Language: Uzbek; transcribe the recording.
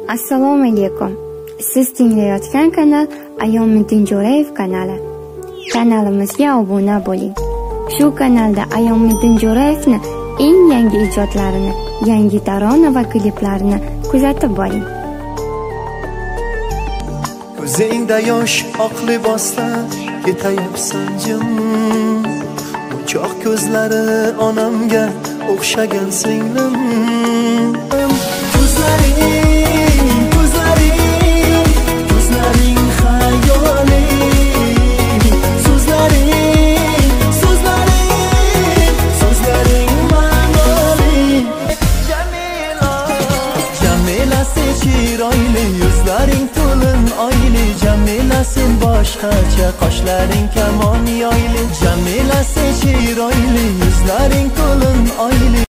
Assalomu alaykum. Siz tinglayotgan kanal Ayomiddin Jo'rayev kanali. Kanalimizga obuna bo'ling. Shu kanalda Ayomiddin Jo'rayevni eng yangi ijodlarini, yangi tarona va kliplarini kuzatib boring. Ko'zingda yosh oq libosda ketayapsan jim. O'choq ko'zlari onamga o'xshagan singlim. Ko'zlaring xayoli, so'zlaring ma'noli. Jamila sen chiroyli, yuzlaring to'lin oyli. Jamila sen boshqacha, qoshlaring kamon yoyli. Jamila sen chiroyli, yuzlaring to'lin oyli.